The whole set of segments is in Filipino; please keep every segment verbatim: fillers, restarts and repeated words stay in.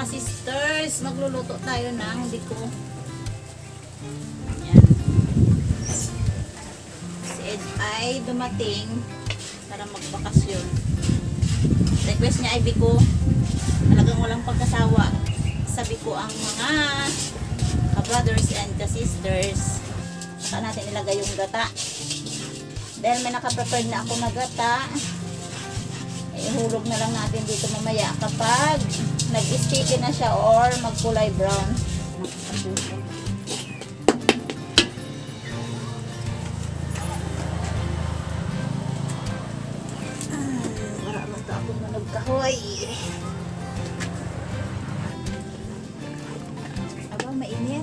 ka-sisters, magluluto tayo ng biko. Yan. Si Ed ay dumating para magbakasyon. Request niya ay biko. Talagang walang pagkasawa. Sabi ko ang mga ka-brothers and ka-sisters. Saka natin ilagay yung gata. Dahil may nakaprepared na ako na gata, ihulog na lang natin dito mamaya kapag nag-sticky na siya or magkulay brown. Wala magka ako na nagkahoy. Aba, mainit.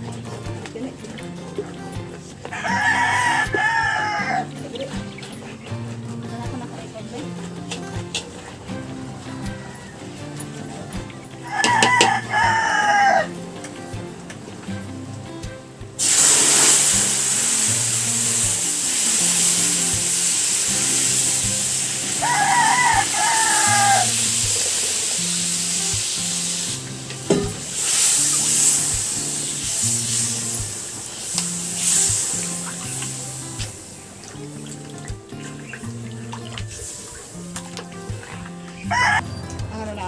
Ano lang.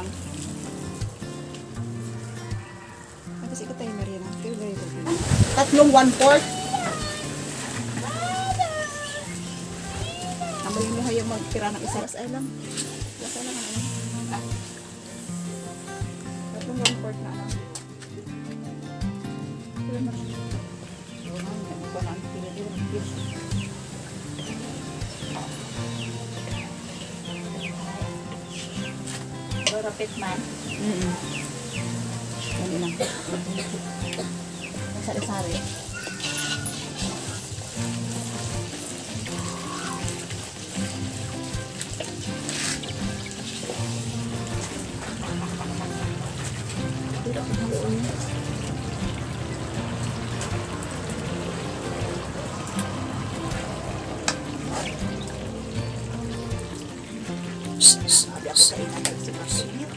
Tapos ikaw tayo Mariana. Tatlong one-fourth. Namuhin mo yung magtira ng isa. Lasay lang. Lasa lang ano. Tatlong one-fourth na lang. Ilan na lang. Ano ba na ang pinili? Rapit man. Mm-mm. Dali lang. Sari-sari. Pero ang haluan niya. Sabi ako sa inatay si Marcinit.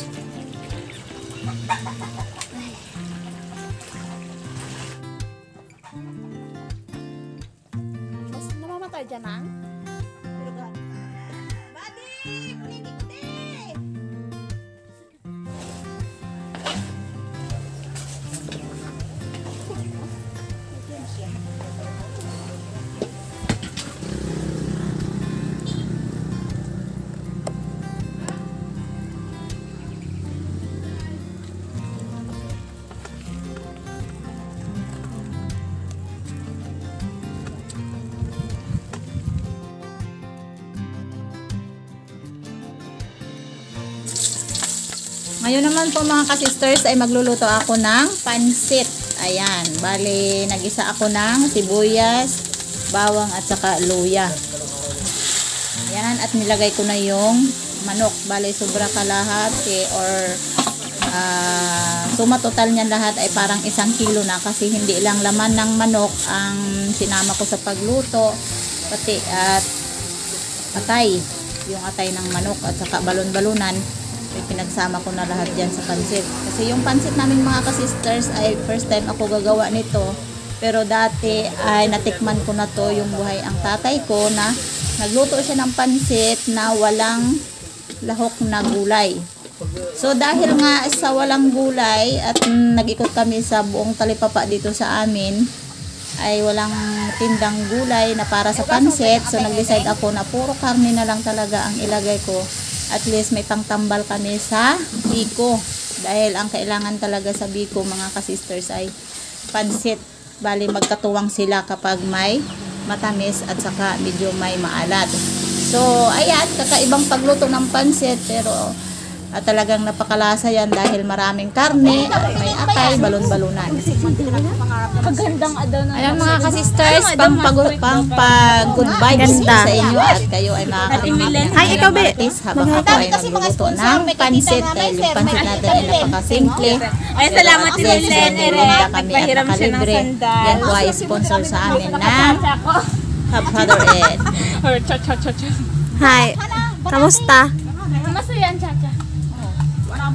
Mas namamatay dyan ang? Buddy! Kulit-kulit! Ngayon naman po mga ka-sisters ay magluluto ako ng pansit. Ayan, bali nag-isa ako ng sibuyas, bawang at saka luya. Ayan, at nilagay ko na yung manok. Bali sobra kalahati or uh, suma total niyan lahat ay parang isang kilo na kasi hindi lang laman ng manok ang sinama ko sa pagluto, pati at atay, yung atay ng manok at saka balon-balunan. Pinagsama ko na lahat dyan sa pansit. Kasi yung pansit namin mga ka-sisters ay first time ako gagawa nito. Pero dati ay natikman ko na to yung buhay ang tatay ko na nagluto siya ng pansit na walang lahok na gulay. So dahil nga sa walang gulay at mm, nag-ikot kami sa buong talipapa dito sa amin, ay walang tindang gulay na para sa pansit. So nag-decide ako na puro karne na lang talaga ang ilagay ko. At least may pangtambal kami sa biko. Dahil ang kailangan talaga sa biko mga ka-sisters ay pansit. Bali magkatuwang sila kapag may matamis at saka medyo may maalat. So ayan, kakaibang pagluto ng pansit pero at talagang napakalasa yan dahil maraming karne at may atay, balon-balunan. Pagandang adaw na. Ayan mga ka-sisters, pang pag-good vibes sa inyo at kayo ay makakalimutan. Hi, ikaw, Be. Habang ako ay magluluto ng pansit dahil yung pansit natin ay napakasimple. Ay, salamat din Kasi Len. bumunda kami at Nagpahiram siya ng nakalibre. sandal. Yan po ay sponsor sa amin ng Father Ed. Or cha cha cha cha. Hi. Kamusta? Masaya yan, Chacha. Wala mo na narasa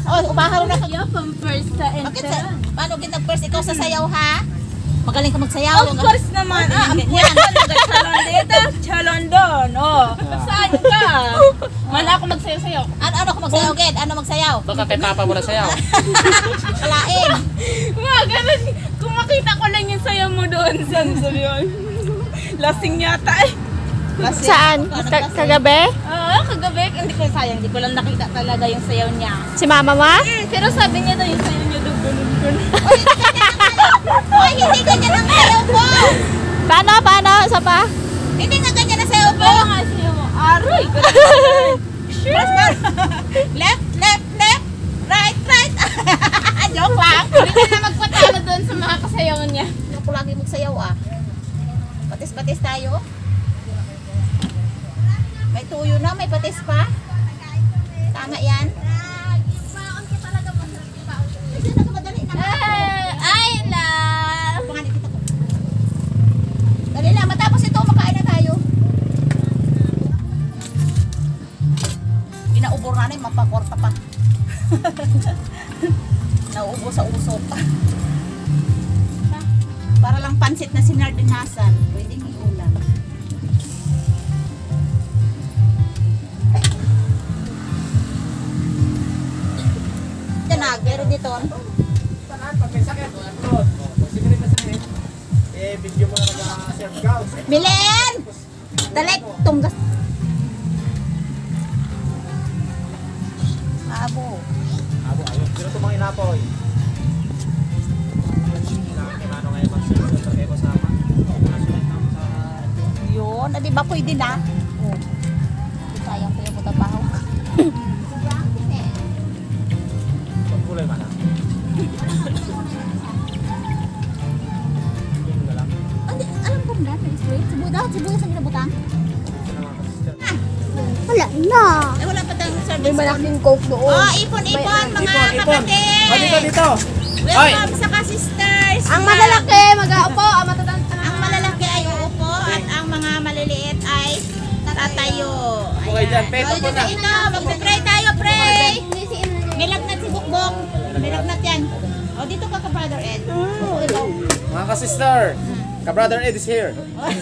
Oh, ubaharo na ka. Yo, from first sa Bakit sa, enter. paano kita first ikaw sa sayaw ha? Magaling ka magsayaw. Of course naman. Ah, of course. Chalon dito, chalon doon. Oh, saan ka? Wala ako magsayo-sayo. Ano, ano ko magsayaw, Ged? Ano magsayaw? Baka kay Papa mo na sayaw. Kalain. Mga ganun. Kung makita ko lang yung sayo mo doon. Saan sabi yun? Lasing yata eh. Saan? Ka- kagabi? Oo, kagabi. Hindi ko sayang. Hindi ko lang nakita talaga yung sayaw niya. Si mama mo? Hmm, pero sabi niya daw yung sayaw niya doon. Ganun-ganun. Oy, hindi ganyan ang sayaw ko. Paano? Paano? Isa pa? Hindi nga ganyan ang sayaw ko. Kaya nga sayaw mo. Aroy. ganun. Left, left, left. Right, right. Joke lang. Hindi na magpatalo doon sa mga kasayaw niya. Hindi ko lagi magsayaw ah. Patis-patis tayo. May tuyo na, may patis pa. Tama yan. Kasi nagmadali na. Eh, ay la. Pangalit kita ko. Dali lang, matapos ito, makain na tayo. Inaubor na rin, mapakorta pa. Nauubo sa usok. Para lang pansit na sinardinasan. Pwedeng iulam. Yan na, pero dito. Pag may sakit, upload. Kung sige rin na sakit, eh, video mo na nag-serve ka. Milen! Dalik, tunggas. Abo. Abo, ayun. Sino itong mga inapoy? Ano ngayon mag-serve sa kayo kasama? Yun, ah, di ba pwede na? Oh. Sayang ko yung puta pahawak. Pagkulay man ah. Hindi, alam ko na, may straight. Sibuyas, sibuyas ang ginabutang. Wala na. Eh, wala pa tayong service. May malaking coke doon. Oh, ipon, ipon, mga Ipon, ipon. kapatid. Oh, dito, dito. Welcome sa ka-sisters. Ang malalaki, mag-aupo. Ang matatanda. Ang malalaki ay uupo at ang mga maliliit ay tatayo. Upo kayo dyan, Pet, Oh, upo na. Ito, mag-pray tayo, pray. May lagnat si Bukbok. May lagnat yan. Oh, dito ka ka, Brother Ed. Upo ikaw. Mga ka-sister, ka-brother Ed is here.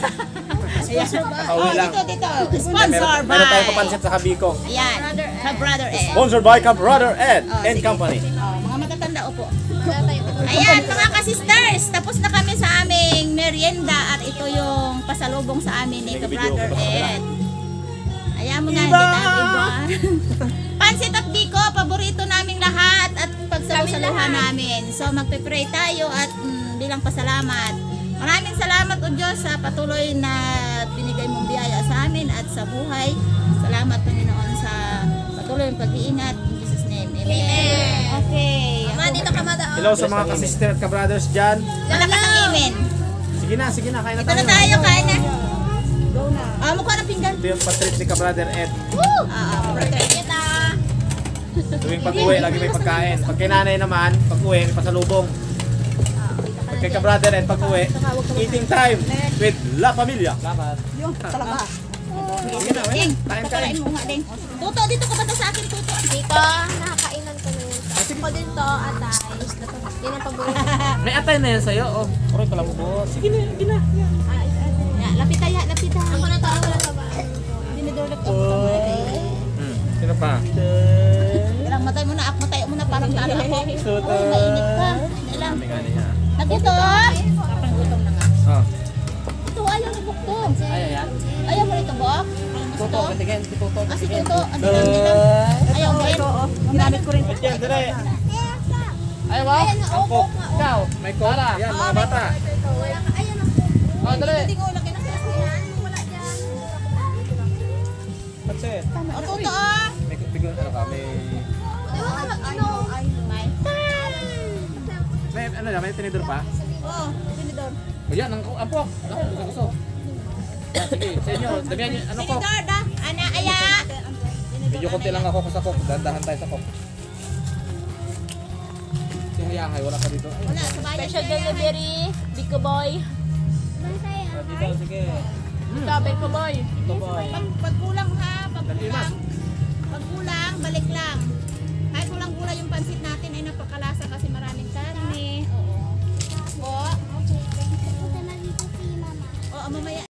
Oh, Pauwi lang. dito, dito. Meron, Sponsor by. meron tayong papansit sa Kabiko. Ayan, ka Brother Ed. Sponsored by ka-brother Ed Oh, and sige. Company. Oh, mga matatanda, upo. Ayan, mga ka-sisters, tapos na kami sa aming merienda at ito yung pasalubong sa amin ni ka-brother Ed. Ayan mo nga, hindi tayo iba. Pansit at biko, paborito naming lahat at pagsalusaluhan namin. So magpe-pray tayo at mm, bilang pasalamat. Maraming salamat o Diyos sa patuloy na binigay mong biyaya sa amin at sa buhay. Salamat Panginoon sa patuloy ng pag-iingat. In Jesus' name, Amen. Okay. Ma, dito ka madao. Hello sa mga ka-sister at ka-brothers dyan. Malakas ang amen. Sige na, sige na, kain na Ito na tayo. tayo, kain na. Ah, mukha ng pinggan. Ito yung patrit ni ka-brother Ed. Woo! Ah, brother. Kita. Tuwing pag-uwi, lagi may pagkain. Pag kay nanay naman, pag-uwi, may pasalubong. Pag kay ka-brother Ed, pag-uwi, eating time with La Familia. Salamat. Yung talaga. Sige na, Ding, kain kain. pagkakain mo nga, Ding. Tuto, dito ka ba sa akin, Tuto? Dito, nakakainan ko na yun. Ako din to, atay. Yan ang paborito. May atay na yan sa'yo. Oh, oray pala mo po. Sige na, sige na. Ya, lapit tayo, lapit tayo. Ako na to, ako na to ba? Dinidulot ko. Hmm. Sino pa? Ilang matay mo na, ak matay mo na parang talo ako. Oh, mainit ka. Ilang. Kami nga niya. Nagito. Parang gutom na nga. Oh. Ito, ayaw ni Bukbok. Ay, ayan. Ayaw mo rito, Bok? Tuto, katigin, si Tuto. Ah, si Tuto. Ah, di lang, di lang. Ayaw mo rin. Ginamit ko rin. Diyan, dire. Ay, wow. Ampok. Ikaw, may cola. Yan, mga bata. Oh, dali. Hindi ko laki na sila siya. Pansit. O, Tuto, ah. May bigon, ano ka, may... May. May, ano na, may tinidor pa? Oo, tinidor. O yan, ang ampok. Ako, gusto, gusto. Sige, sa inyo, damihan nyo, ano ko? Tinidor, da. Ana, aya. Medyo konti lang ako sa kok, dahan-dahan tayo sa kok. Si Hayahay, wala ka dito. Wala, sa bayan. Special delivery, Biko Boy. Dito, sige. Ito, Biko Boy. Ito boy. Pag, pag kulang ha, pag Dali, mas. kulang. Pag kulang, balik lang. Kahit kulang kulang yung pansit natin.